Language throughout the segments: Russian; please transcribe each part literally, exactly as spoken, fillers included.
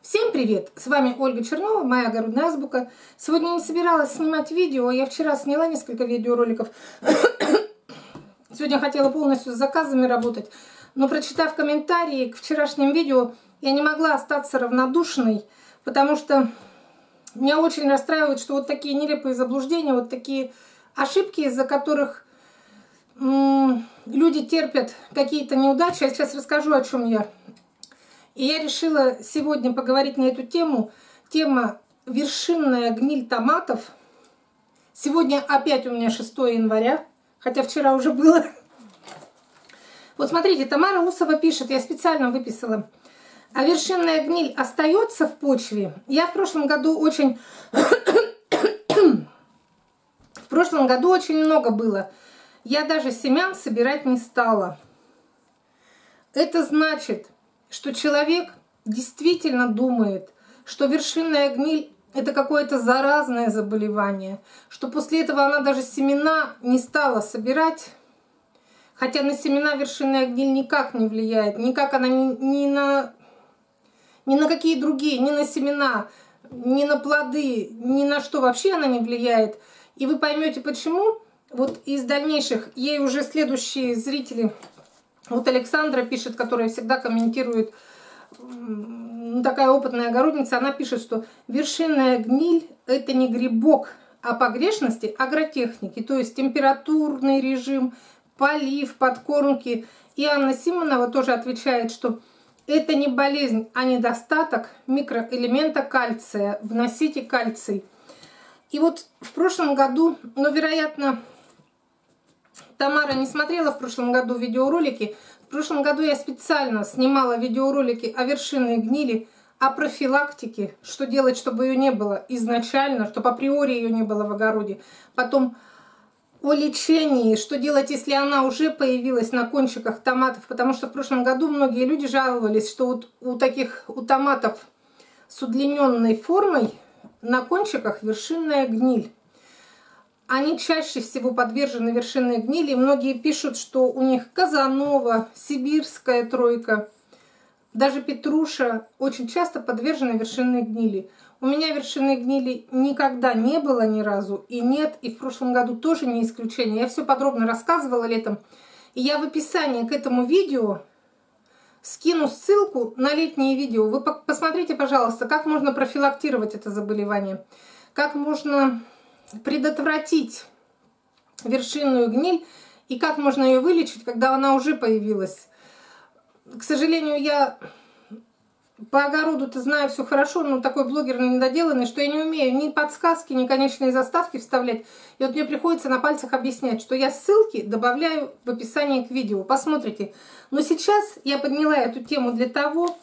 Всем привет! С вами Ольга Чернова, моя огородная азбука. Сегодня не собиралась снимать видео, я вчера сняла несколько видеороликов. Сегодня хотела полностью с заказами работать, но прочитав комментарии к вчерашним видео, я не могла остаться равнодушной, потому что меня очень расстраивает, что вот такие нелепые заблуждения, вот такие ошибки, из-за которых м- люди терпят какие-то неудачи. Я сейчас расскажу, о чем я. И я решила сегодня поговорить на эту тему. Тема вершинная гниль томатов. Сегодня опять у меня шестое января, хотя вчера уже было. Вот смотрите, Тамара Усова пишет, я специально выписала. А вершинная гниль остается в почве. Я в прошлом году очень... в прошлом году очень много было. Я даже семян собирать не стала. Это значит, что человек действительно думает, что вершинная гниль – это какое-то заразное заболевание, что после этого она даже семена не стала собирать, хотя на семена вершинная гниль никак не влияет, никак она ни, ни, на, ни на какие другие, ни на семена, ни на плоды, ни на что вообще она не влияет. И вы поймете почему. Вот из дальнейших, ей уже следующие зрители... Вот Александра пишет, которая всегда комментирует, такая опытная огородница, она пишет, что вершинная гниль – это не грибок, а погрешности агротехники, то есть температурный режим, полив, подкормки. И Анна Симонова тоже отвечает, что это не болезнь, а недостаток микроэлемента кальция. Вносите кальций. И вот в прошлом году, ну, вероятно... Тамара не смотрела в прошлом году видеоролики. В прошлом году я специально снимала видеоролики о вершинной гнили, о профилактике, что делать, чтобы ее не было изначально, чтобы априори ее не было в огороде. Потом о лечении, что делать, если она уже появилась на кончиках томатов. Потому что в прошлом году многие люди жаловались, что вот у таких, у томатов с удлиненной формой на кончиках вершинная гниль. Они чаще всего подвержены вершинной гнили. Многие пишут, что у них Казанова, сибирская тройка, даже петруша очень часто подвержены вершинной гнили. У меня вершинной гнили никогда не было ни разу и нет, и в прошлом году тоже не исключение. Я все подробно рассказывала летом. И я в описании к этому видео скину ссылку на летнее видео. Вы посмотрите, пожалуйста, как можно профилактировать это заболевание, как можно... предотвратить вершинную гниль и как можно ее вылечить, когда она уже появилась. К сожалению, я по огороду-то знаю все хорошо, но такой блогер недоделанный, что я не умею ни подсказки, ни конечные заставки вставлять. И вот мне приходится на пальцах объяснять, что я ссылки добавляю в описании к видео. Посмотрите. Но сейчас я подняла эту тему для того,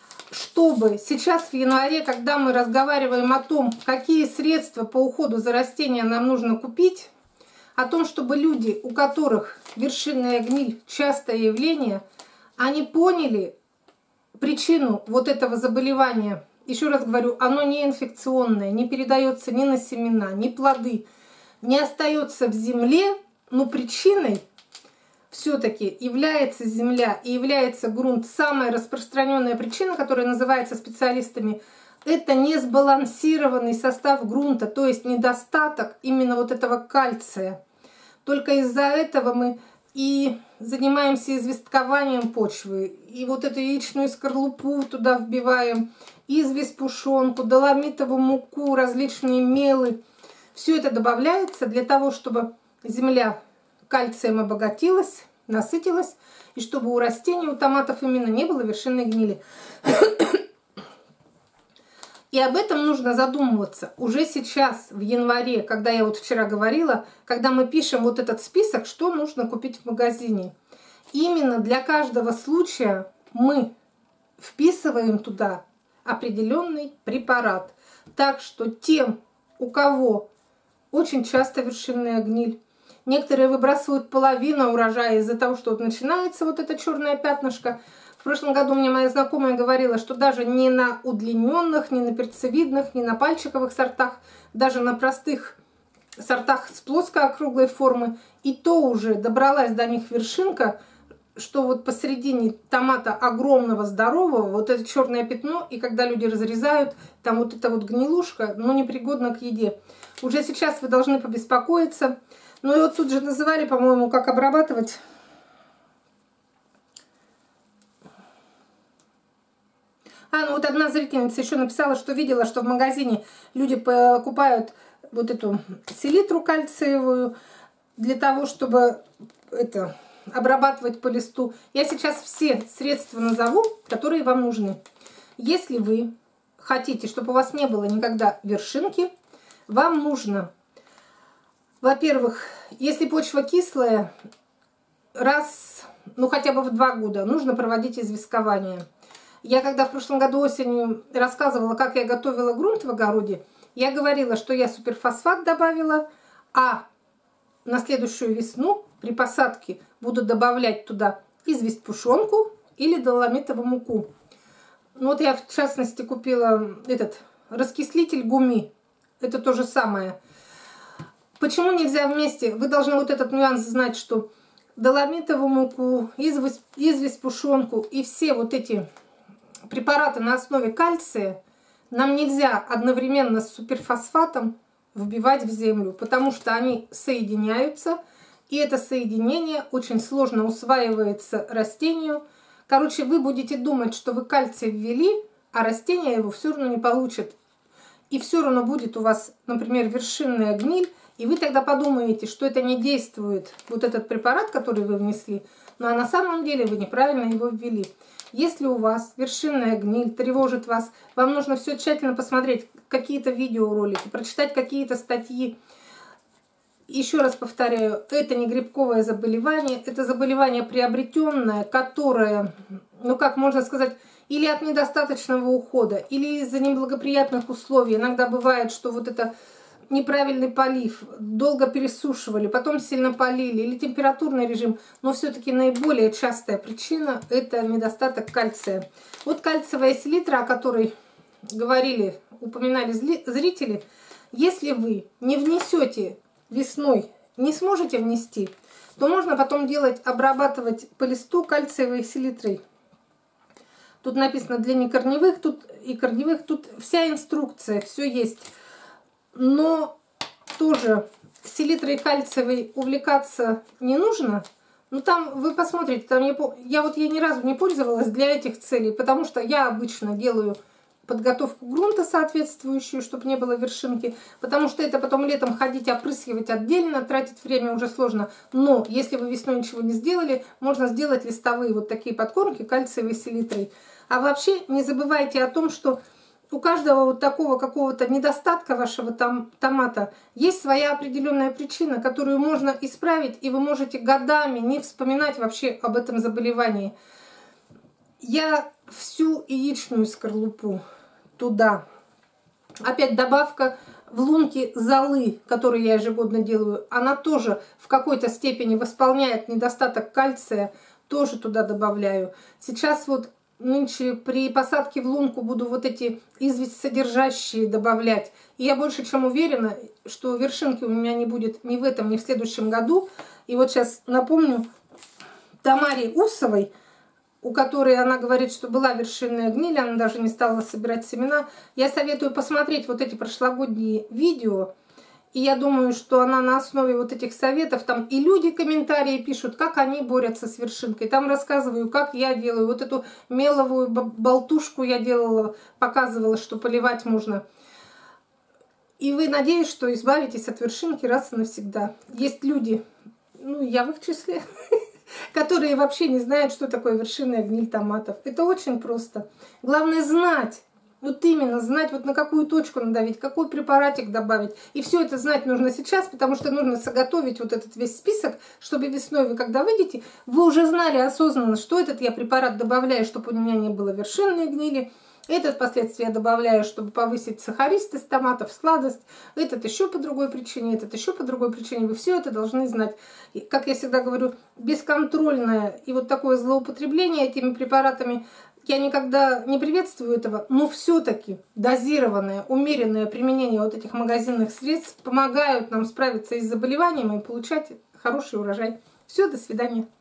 чтобы сейчас в январе, когда мы разговариваем о том, какие средства по уходу за растения нам нужно купить, о том, чтобы люди, у которых вершинная гниль частое явление, они поняли причину вот этого заболевания. Еще раз говорю, оно не инфекционное, не передается ни на семена, ни плоды, не остается в земле, но причиной все-таки является земля и является грунт. Самая распространенная причина, которая называется специалистами, это несбалансированный состав грунта, то есть недостаток именно вот этого кальция. Только из-за этого мы и занимаемся известкованием почвы, и вот эту яичную скорлупу туда вбиваем, известь, пушонку, доломитовую муку, различные мелы. Все это добавляется для того, чтобы земля кальцием обогатилась, насытилась, и чтобы у растений, у томатов именно не было вершинной гнили. И об этом нужно задумываться уже сейчас, в январе, когда я вот вчера говорила, когда мы пишем вот этот список, что нужно купить в магазине. Именно для каждого случая мы вписываем туда определенный препарат. Так что тем, у кого очень часто вершинная гниль, некоторые выбрасывают половину урожая из-за того, что вот начинается вот это черное пятнышко. В прошлом году мне моя знакомая говорила, что даже не на удлиненных, не на перцевидных, не на пальчиковых сортах, даже на простых сортах с плоской округлой формы, и то уже добралась до них вершинка, что вот посередине томата огромного, здорового, вот это черное пятно, и когда люди разрезают, там вот эта вот гнилушка, ну, непригодна к еде. Уже сейчас вы должны побеспокоиться. Ну, и вот тут же называли, по-моему, как обрабатывать. А, ну вот одна зрительница еще написала, что видела, что в магазине люди покупают вот эту селитру кальциевую для того, чтобы это обрабатывать по листу. Я сейчас все средства назову, которые вам нужны. Если вы хотите, чтобы у вас не было никогда вершинки, вам нужно, во-первых, если почва кислая, раз, ну хотя бы в два года нужно проводить известкование. Я когда в прошлом году осенью рассказывала, как я готовила грунт в огороде, я говорила, что я суперфосфат добавила, а на следующую весну при посадке буду добавлять туда известь-пушонку или доломитовую муку. Ну вот я в частности купила этот раскислитель гуми. Это то же самое. Почему нельзя вместе? Вы должны вот этот нюанс знать, что доломитовую муку, известь-пушонку и все вот эти препараты на основе кальция нам нельзя одновременно с суперфосфатом вбивать в землю, потому что они соединяются, и это соединение очень сложно усваивается растению. Короче, вы будете думать, что вы кальций ввели, а растение его все равно не получит. И все равно будет у вас, например, вершинная гниль, и вы тогда подумаете, что это не действует, вот этот препарат, который вы внесли, но на самом деле вы неправильно его ввели. Если у вас вершинная гниль тревожит вас, вам нужно все тщательно посмотреть, какие-то видеоролики, прочитать какие-то статьи. Еще раз повторяю, это не грибковое заболевание, это заболевание приобретенное, которое, ну как можно сказать, или от недостаточного ухода, или из-за неблагоприятных условий. Иногда бывает, что вот это неправильный полив, долго пересушивали, потом сильно полили, или температурный режим, но все-таки наиболее частая причина – это недостаток кальция. Вот кальциевая селитра, о которой говорили, упоминали зрители, если вы не внесете весной, не сможете внести, то можно потом делать, обрабатывать по листу кальциевой селитрой. Тут написано для некорневых, тут и корневых, тут вся инструкция, все есть. Но тоже селитрой кальциевой увлекаться не нужно. Ну там вы посмотрите, там я, я вот ей ни разу не пользовалась для этих целей, потому что я обычно делаю подготовку грунта соответствующую, чтобы не было вершинки, потому что это потом летом ходить опрыскивать отдельно, тратить время уже сложно. Но если вы весной ничего не сделали, можно сделать листовые вот такие подкормки кальциевой селитрой. А вообще не забывайте о том, что у каждого вот такого какого-то недостатка вашего там, томата есть своя определенная причина, которую можно исправить, и вы можете годами не вспоминать вообще об этом заболевании. Я всю яичную скорлупу туда, опять добавка в лунки золы, которую я ежегодно делаю, она тоже в какой-то степени восполняет недостаток кальция, тоже туда добавляю. Сейчас вот нынче при посадке в лунку буду вот эти известь содержащие добавлять. И я больше чем уверена, что вершинки у меня не будет ни в этом, ни в следующем году. И вот сейчас напомню Тамаре Усовой, у которой она говорит, что была вершинная гниль, она даже не стала собирать семена. Я советую посмотреть вот эти прошлогодние видео. И я думаю, что она на основе вот этих советов, там и люди комментарии пишут, как они борются с вершинкой. Там рассказываю, как я делаю. Вот эту меловую болтушку я делала, показывала, что поливать можно. И вы, надеюсь, что избавитесь от вершинки раз и навсегда. Есть люди, ну я в их числе, которые вообще не знают, что такое вершинная гниль томатов. Это очень просто. Главное знать. Вот именно знать, вот на какую точку надавить, какой препаратик добавить. И все это знать нужно сейчас, потому что нужно заготовить вот этот весь список, чтобы весной вы, когда выйдете, вы уже знали осознанно, что этот я препарат добавляю, чтобы у меня не было вершинной гнили. Этот впоследствии я добавляю, чтобы повысить сахаристость томатов, сладость. Этот еще по другой причине, этот еще по другой причине. Вы все это должны знать. И, как я всегда говорю, бесконтрольное и вот такое злоупотребление этими препаратами, я никогда не приветствую этого, но все-таки дозированное, умеренное применение вот этих магазинных средств помогают нам справиться с заболеваниями и получать хороший урожай. Все, до свидания.